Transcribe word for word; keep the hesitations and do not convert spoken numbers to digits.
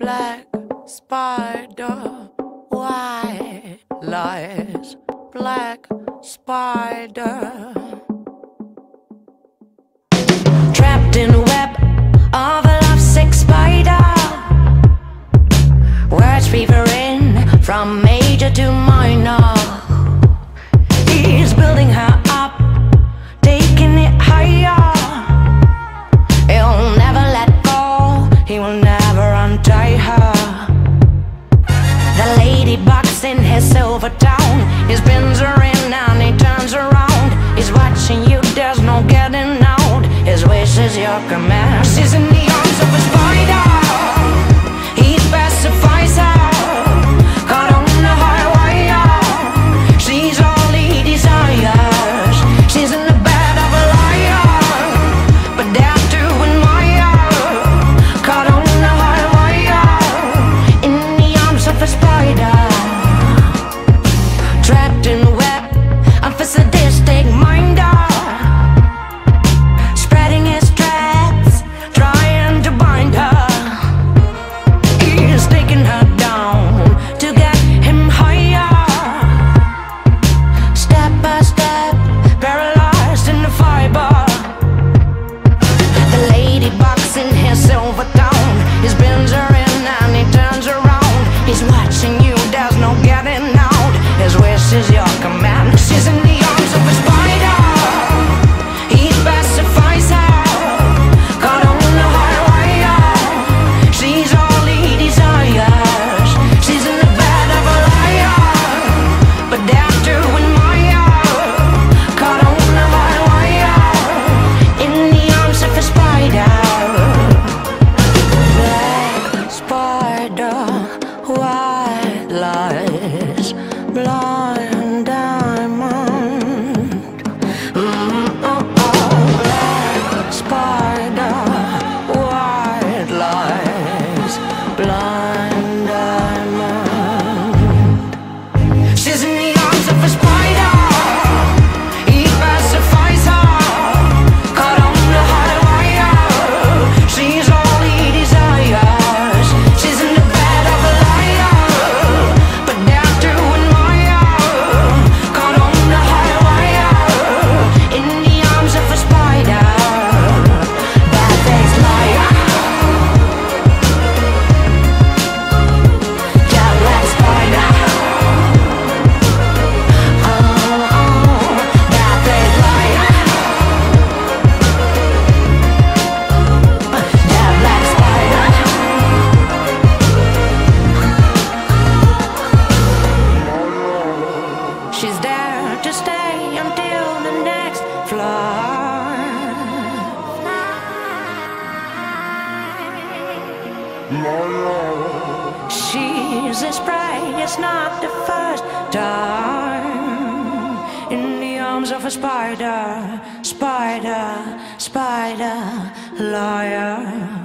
black spider, white lies, black spider. Trapped in a web of a lovesick spider, words weaving from major to minor. He's building her up, taking it higher. He'll never let go, he will never untie her. The ladybugs in his silver town, he spins her in and he turns around. He's watching you, there's no getting out. His wish is your command. She's in the arms of a spider, he pacifies her. Caught on the high wire, she's all he desires. She's in the bed of a lion, but dare to admire. Caught on the high wire, in the arms of a spider. Trapped in a web of a sadistic minder, spreading his threats, trying to bind her. He's taking her down to get him higher. Step by step, paralyzed in the fiber. The ladybugs in his silver town, he spins her in and he turns around. He's watching you, there's no getting out. His wish is your command. She's in the arms of a spider, he pacifies her. Caught on the high wire, she's all he desires. She's in the bed of a lion, but dare to admire. Caught on the high wire, in the arms of a spider. Black spider, white lies, blind diamond. Mm, oh, oh. Black spider, white lies, blind diamond. She's in the arms of a spider, he pacifies her. Caught on the high wire, she's all he desires. She's in the bed of a lion, but dare to admire. Caught on the high wire, in the arms of a spider. Bad-faced liar, yeah, black spider. Oh, oh, bad-faced liar, yeah, black spider. She's there to stay until the next floor. She's a spray, it's not the first time. In the arms of a spider, spider, spider, liar.